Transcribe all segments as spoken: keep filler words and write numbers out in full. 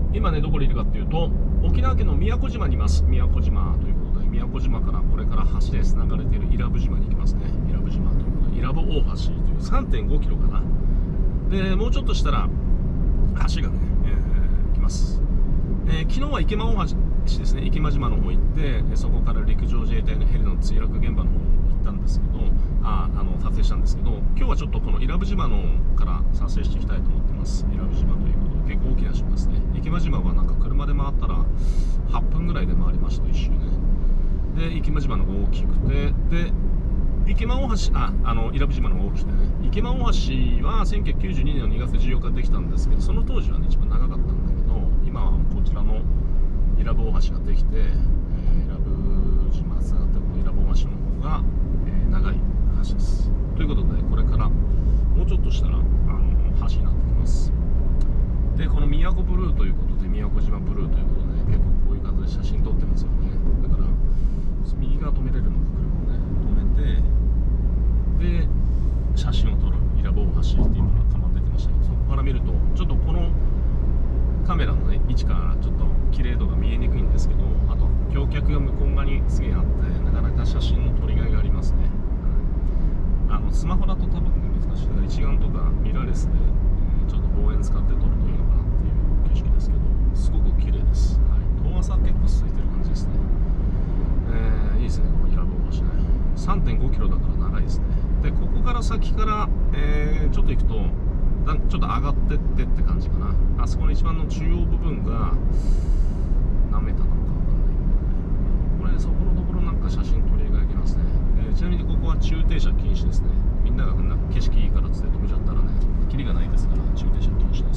今ねどこにいるかっていうと、沖縄県の宮古島にいます。宮古島ということで、宮古島からこれから橋で繋がれている伊良部島に行きますね。伊良部島ということで、伊良部大橋という さんてんごキロかな。でもうちょっとしたら橋がね、えー、来ます。えー、昨日は池間大橋ですね、池間島の方行って、そこから陸上自衛隊のヘリの墜落現場の方に行ったんですけど、ああの撮影したんですけど、今日はちょっとこの伊良部島のから撮影していきたいと思ってます。伊良部島ということで結構大きな島ですね。池間島はなんか車で回ったらはっぷんぐらいで回りました、一周ね。で池間島の方が大きくて、で池間大橋、あ、あの伊良部島の方が大きくてね、池間大橋はせんきゅうひゃくきゅうじゅうにねんのにがつじゅうよっかできたんですけど、その当時はね一番長かったんだけど、今はこちらの伊良部大橋ができて、えー、伊良部島つながってこの伊良部大橋の方が、えー、長い橋です。ということでこれからもうちょっとしたらあの橋になってきます。でこの宮古ブルーということで、宮古島ブルーということで、結構こういう感じで写真撮ってますよね。だから右側止めれるのか、車をね止めて、で写真を撮る伊良部大橋って今看板出てましたけど、そこから見るとちょっとこのカメラの、ね、位置からちょっと綺麗度が見えにくいんですけど、あと橋脚が向こう側にすげえあって、なかなか写真の撮りがいがありますね。あのスマホだと多分、ね、難しいな、一眼とかミラーレスで、えー、ちょっと望遠使って撮るといいのかなっていう景色ですけど、すごく綺麗です。はい、遠浅結構続いてる感じですね。えー、いいですね、この伊良部大橋ね。さんてんごキロだから長いですね。でここから先から、えー、ちょっと行くとちょっと上がってってって感じかな。あそこの一番の中央部分が何メーターなのか分かんないけどね、これそこのところなんか写真撮り描きますね。えー、ちなみにここは駐停車禁止ですね。みんながこんな景色いいからっつって止めちゃったらね、キリがないですから駐停車禁止です。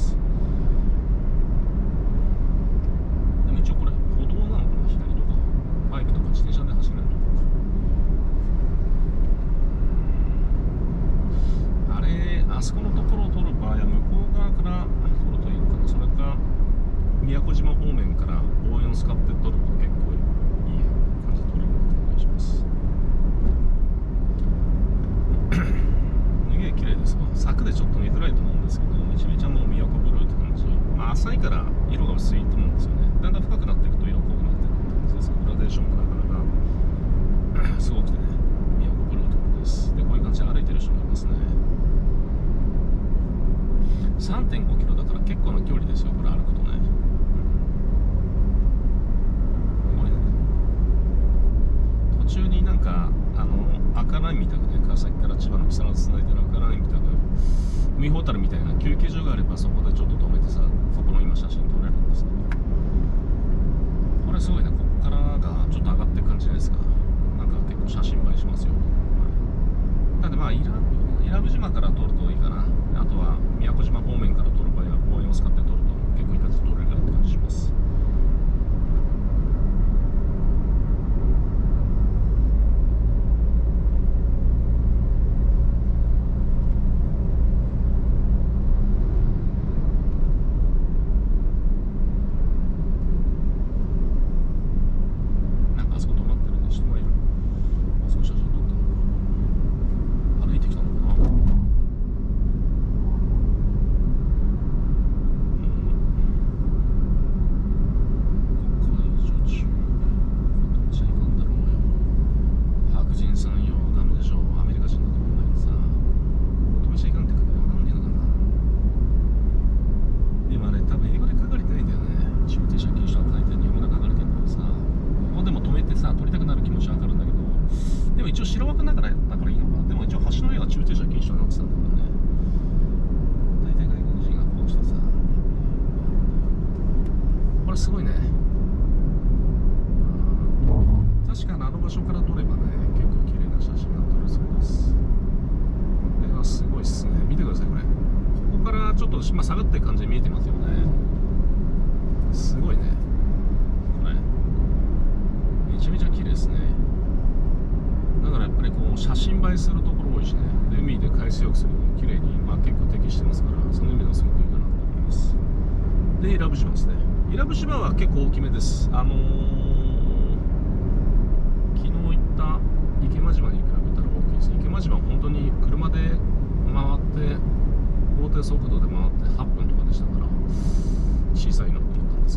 でも一応これ歩道なのかな、左とかバイクとか自転車で走れるところか。あれあそこのところを撮る場合は向こう側から撮るといいのかな。それか宮古島方面から望遠を使って撮ると結構いい感じで撮れるのかなと思います。すげえ綺麗ですわ。柵でちょっと見づらいと思うんですけど、めちゃめちゃもう宮古ブルーって感じ。まあ浅いから色が薄いと思うんですよね。だんだん深くなっていくと色濃くなっていく感じです。グラデーションもなかなかすごくてね、宮古ブルーって感じです。でこういう感じで歩いてる人もいますね。さんてんごキロだから結構な距離ですよ、これ歩くとね。すごいね。途中になんかあの赤ラインみたくね、川崎から千葉の木更津つないでる赤ラインみたく海ほたるみたいな休憩所があれば、そこでちょっと止めてさ、そこの今写真撮れるんですけど、これすごいね。ここからがちょっと上がっていく感じじゃないですか。なんか結構写真映えしますよ。なんでまあ伊良部島から撮るといいかな。あとは宮古島方面から撮る場合は望遠を使って撮ると結構いい感じで撮れるかなって感じします。なんかあそこ止まってるね、人がいる。あそこ写真撮ったのか、歩いてきたのかな。一応白枠だからだからいいのか。でも一応橋の上は駐停車禁止になってたんだけどね。大体外国人がこうしてさ、これすごいね。確かにあの場所から撮ればね、結構綺麗な写真が撮れそうです。これはすごいっすね。見てくださいこれ。ここからちょっと、まあ、下がってる感じで見えてますよね。すごいね。これめちゃめちゃ綺麗ですね。だからやっぱりこう写真映えするところ多いしね。で海で海水浴するのに綺麗に、まあ、結構適してますから、その意味ではすごくいいかなと思います。で伊良部島ですね。伊良部島は結構大きめです。あのー、昨日行った池間島に比べたら大きいです。池間島は本当に車で回って法定速度で回ってはっぷんとかでしたから、小さいなと思ったんです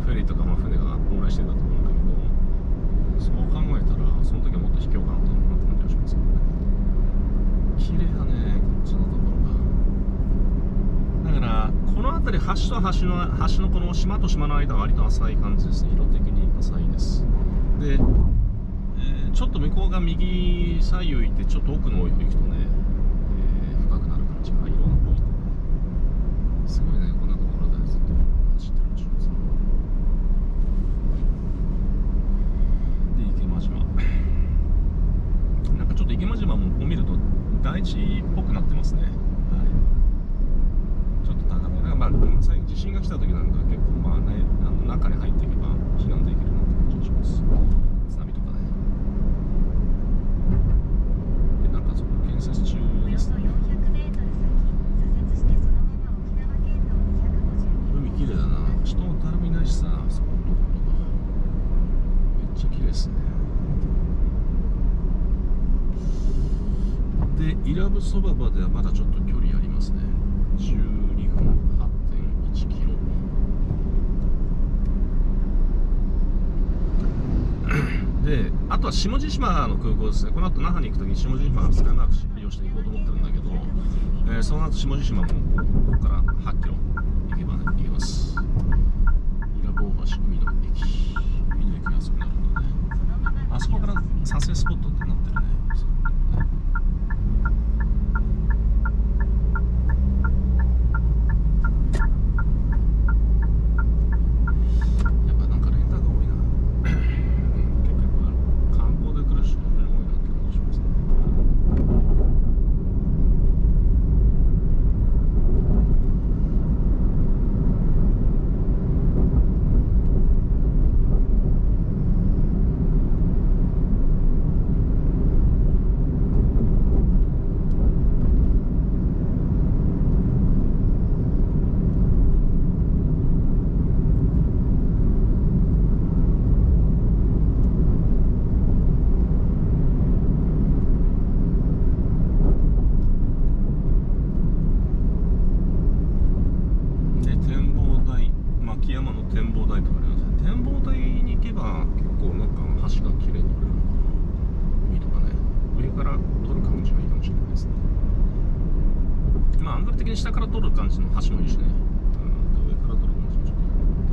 フェリーとか、まあ、船が往来してたと思うんだけど、そう考えたらその時はもっと卑怯かなと思った感じがしますけどね。綺麗だね、こっちのところが。だからこの辺り、橋と橋の橋のこの島と島の間は割と浅い感じですね。色的に浅いです。で、えー、ちょっと向こうが右左右行ってちょっと奥の方行くとね、えー、深くなる感じが色が濃いんでね、すごいね。こんなところでずっと走ってるうちにさ。で、池間島、なんかちょっと池間島もこう見ると台地っぽくなってますね。はい、ちょっと高め。なんかまあ最近地震が来た時なんか結構まあね、あの中に入っていけば避難できるなって感じがします。津波とかね。で、なんかそこ建設中ですね。海綺麗だな。人も誰もいないしさ、そこのところがめっちゃ綺麗ですね。で、伊良部そばまではまだちょっと距離ありますね。じゅうにふん はってんいちキロ。で、あとは下地島の空港ですね。この後那覇に行くときに下地島スカイマーク利用していこうと思ってるんだけど、えー、その後下地島もここからはっキロ行けばね、行けます。伊良部大橋海の駅、海の駅があそこになるんだね。あそこから撮影スポットってなってるね。下から撮る感じの橋もいいしね、うん、上から撮る感じもちょっ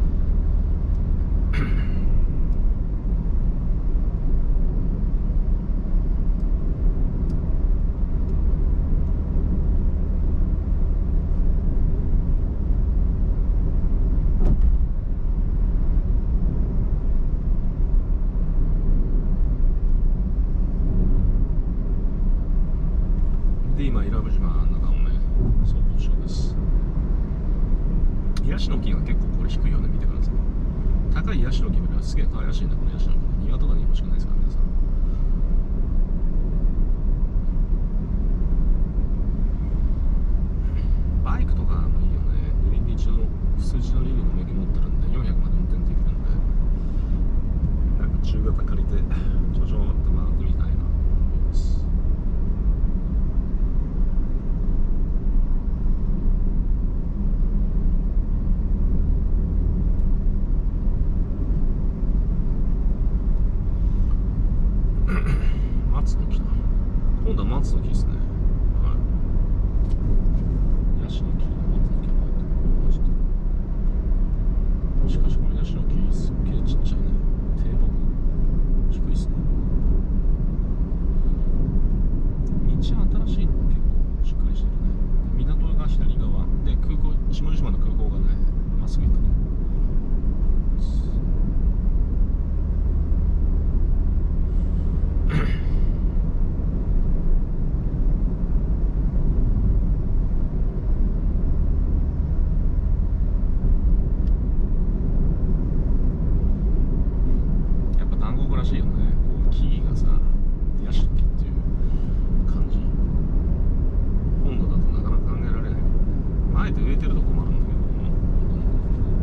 とで、今伊良部島の中をね走行中です。ヤシの木が結構これ低いよね。見てください。高いヤシの木よりはすげえ可愛らしいんだ、このヤシの木。庭とかに欲しくないですか皆さん。バイクとかもいいよね。グリーンで一応普通自動二輪の免許持ってるんでよんひゃくまで運転できるんで、なんか中型借りてちょちょって回ってみたいなと思います。松の木だ。今度は松の木ですね。はい。ヤシの木、松の木が入ってました。しかしこのヤシの木すっげえちっちゃいね。低木、低いですね。道は新しいのが結構しっかりしてるね。港が左側で、空港、下地島の空港がねまっすぐ行ったね。らしいよね。こう木々がさ、ヤシの木っていう感じ。本土だとなかなか考えられないからね。あえて植えてるとこもあるんだけども、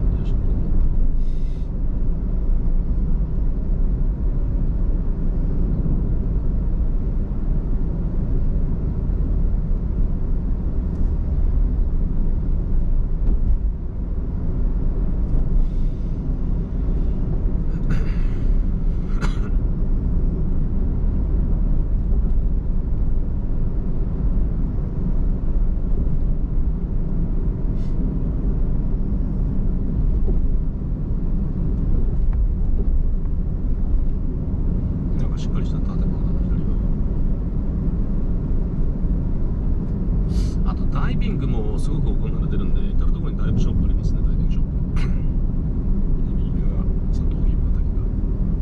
イビングもすごく行われてるんで、至る所にダイブショップありますね。ダイビングショップ右が佐藤木畑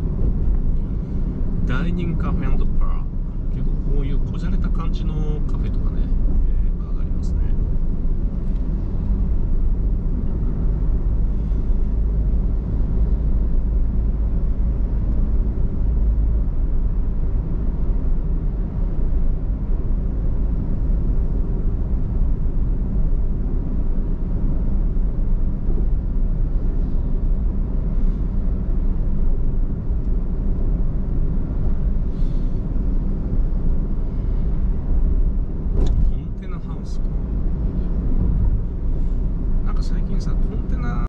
がダイニングカフェ&パー。結構こういうこじゃれた感じのカフェと